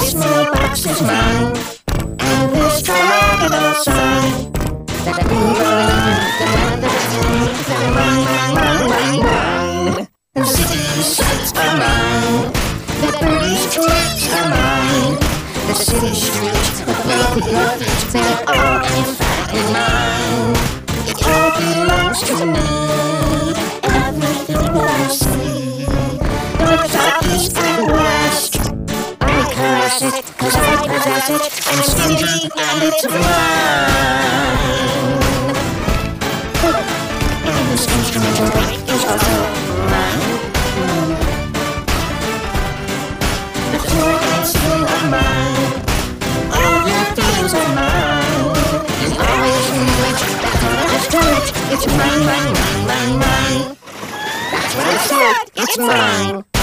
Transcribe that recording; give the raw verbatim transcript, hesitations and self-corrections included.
This mailbox is mine, and this diagonal sign. The city sights are mine, the birdies' tracks are mine, the city streets, the playgrounds, they're all in fact mine. It all belongs to me, everything I see. North, south, east, and west, I caress it, cause I possess it, I'm stingy and it's mine. And this instrumental right is also mine. The floor and ceiling are mine, all your things are mine. There's always room which, that's all there's to it. It's mine, mine, mine, mine, mine. That's what I said, it's mine.